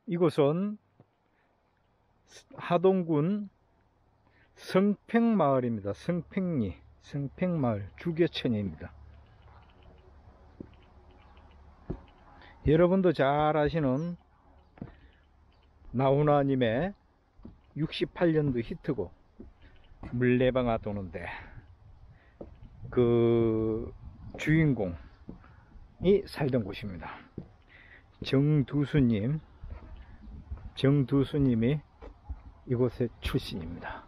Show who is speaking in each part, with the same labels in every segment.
Speaker 1: 이곳은 하동군 성팽마을입니다. 성팽마을 주계천입니다. 여러분도 잘 아시는 나훈아님의 68년도 히트곡 물레방아 도는데 그 주인공이 살던 곳입니다. 정두수님이 이곳의 출신입니다.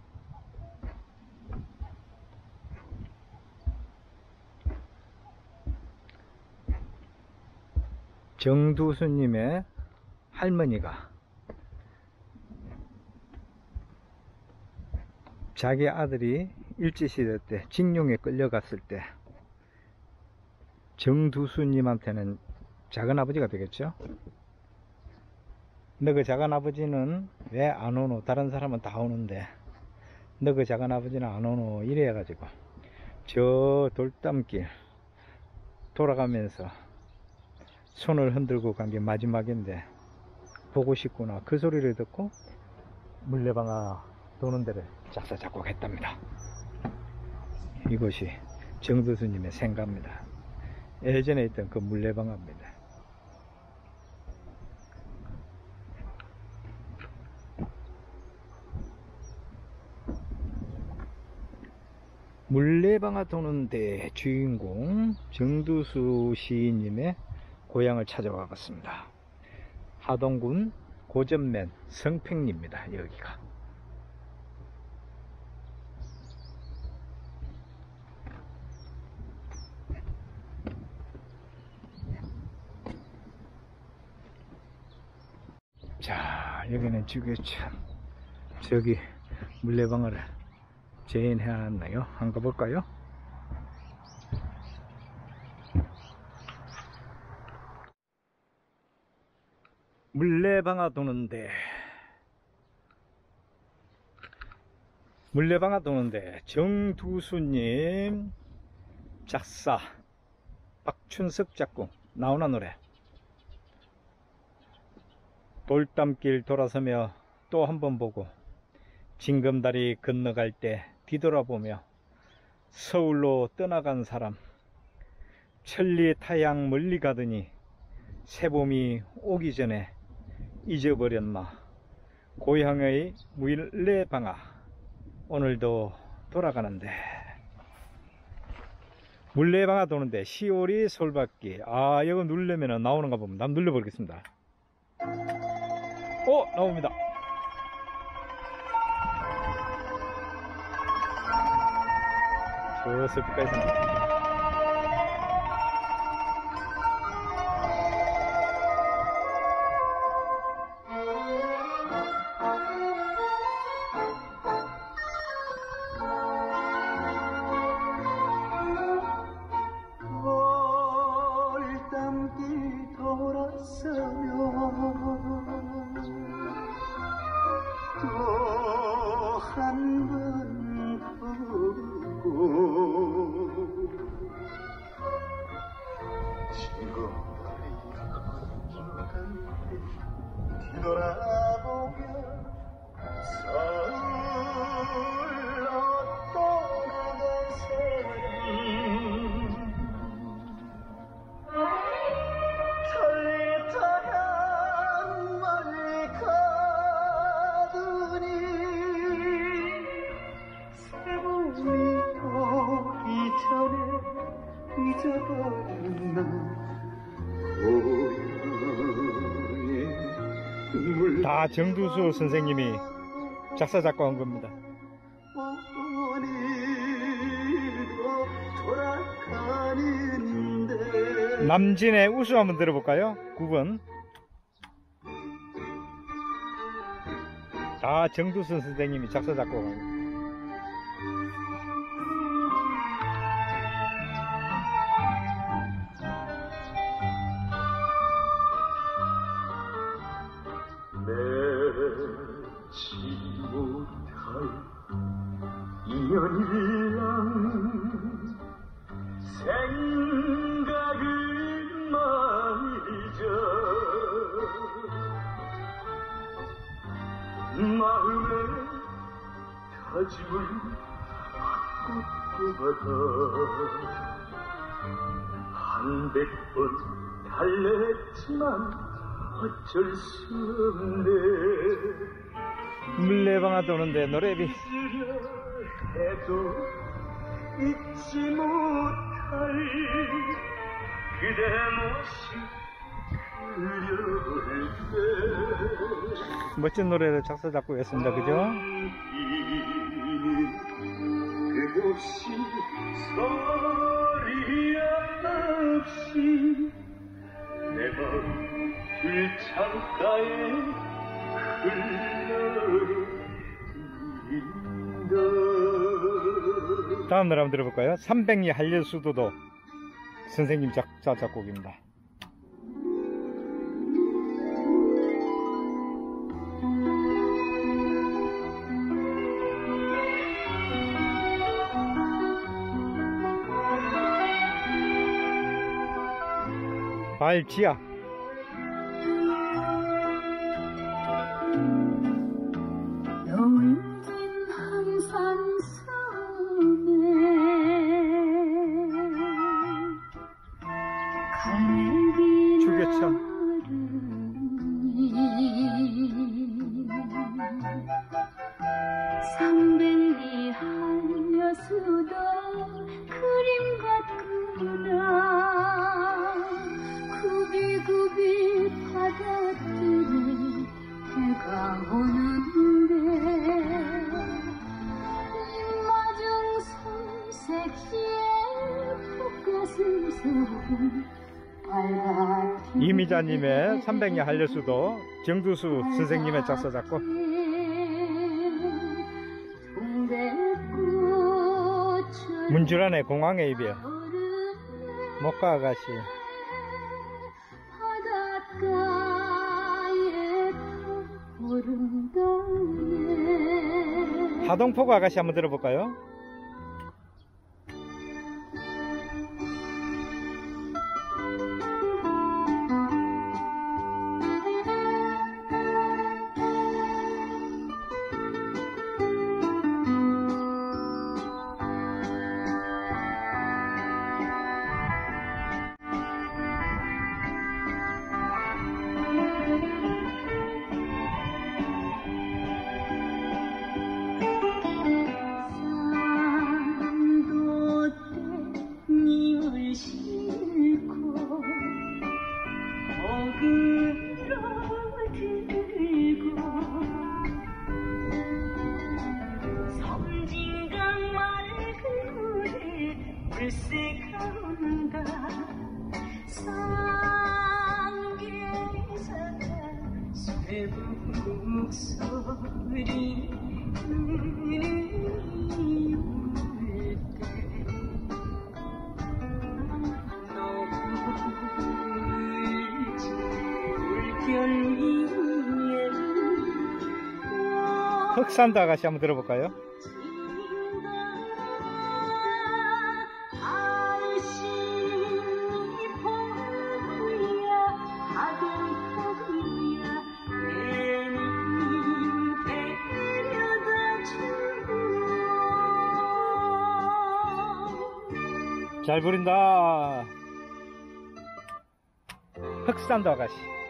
Speaker 1: 정두수님의 할머니가 자기 아들이 일제시대 때 징용에 끌려갔을 때 정두수님한테는 작은아버지가 되겠죠. 너 그 작은아버지는 왜 안 오노? 다른 사람은 다 오는데 너 그 작은아버지는 안 오노? 이래 가지고 저 돌담길 돌아가면서 손을 흔들고 간 게 마지막인데 보고 싶구나, 그 소리를 듣고 물레방아 도는 데를 작사 작곡했답니다. 이것이 정두수님의 생가입니다. 예전에 있던 그 물레방아입니다. 물레방아 도는데 주인공 정두수 시인님의 고향을 찾아와 봤습니다. 하동군 고전면 성팽리입니다. 여기가. 자, 여기는 주계천. 저기 물레방아를 재현해놨나요? 한번 가볼까요? 물레방아 도는데 정두수님 작사, 박춘석 작곡, 나훈아 노래. 돌담길 돌아서며 또 한 번 보고 징검다리 건너갈 때 뒤돌아보며 서울로 떠나간 사람, 천리 타양 멀리 가더니 새봄이 오기 전에 잊어버렸나. 고향의 물레방아 오늘도 돌아가는데. 물레방아 도는데 시오리 솔밭길. 아, 이거 누르려면 나오는가 봅니다. 한번 눌러보겠습니다. 나옵니다. 저 숲가에서 나옵니다. 다 정두수 선생님이 작사 작곡한 겁니다. 남진의 우수 한번 들어볼까요? 9번. 다 정두수 선생님이 작사 작곡한 겁니다.
Speaker 2: 인연이란 생각을 말이죠. 마음에 다짐을 꽃보다 한백 번 달랬지만 어쩔 수 없네.
Speaker 1: 물레방아 도는데 노래비
Speaker 2: 해도 잊지 못할 그대 모습 그려올 때
Speaker 1: 멋진 노래를 작사 작곡했습니다. 그죠?
Speaker 2: 끝없이 소리 없이 내 마음 들창가에 흘러든다.
Speaker 1: 다음 노래 한번 들어볼까요? 300리 한려수도도 선생님 작사 작곡입니다. 발지야
Speaker 3: 여울긴 항상 섬에 갈매기
Speaker 1: 주교천
Speaker 3: 삼백리 한여수도 그림 같구나. 굽이굽이 바닷길에 해가 오는데 입맞은 손새끼에 붓가슴 속 빨갛게
Speaker 1: 이미자님의 300리 한려수도 정두수 선생님의 작사 작곡. 문주란의 공항의 이별 목가 아가씨 하동포구 아가씨 한번 들어볼까요?
Speaker 3: 불새가온다. 상계사가 쇠부 목소리 울때 너울지 물결 위에
Speaker 1: 흑산도 아가씨 한번 들어볼까요? 잘 부른다. 흑산도 아가씨.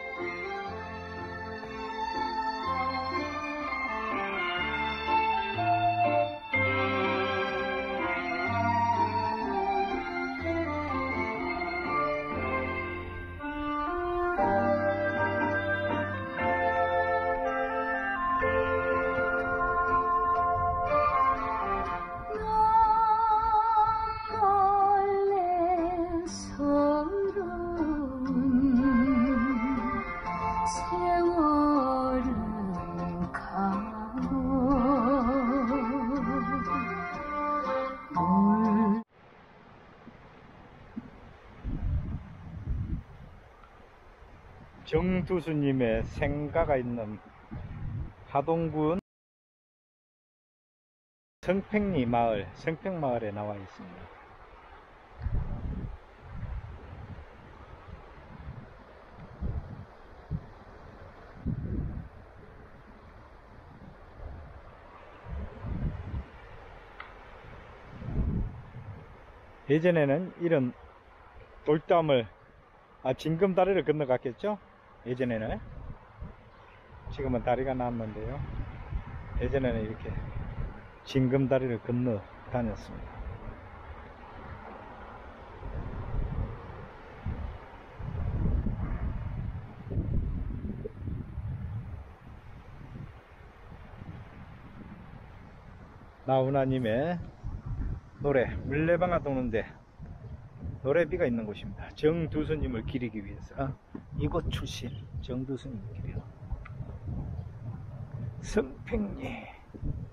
Speaker 1: 정두수님의 생가가 있는 하동군 성평리 마을, 성평마을에 나와 있습니다. 예전에는 이런 돌담을 징금다리를 건너갔겠죠? 예전에는. 지금은 다리가 났는데요. 예전에는 이렇게 징금다리를 건너 다녔습니다. 나훈아님의 노래 물레방아 도는데 노래비가 있는 곳입니다. 정두수님을 기리기 위해서 이곳 출신 정두수님을 기려 성평리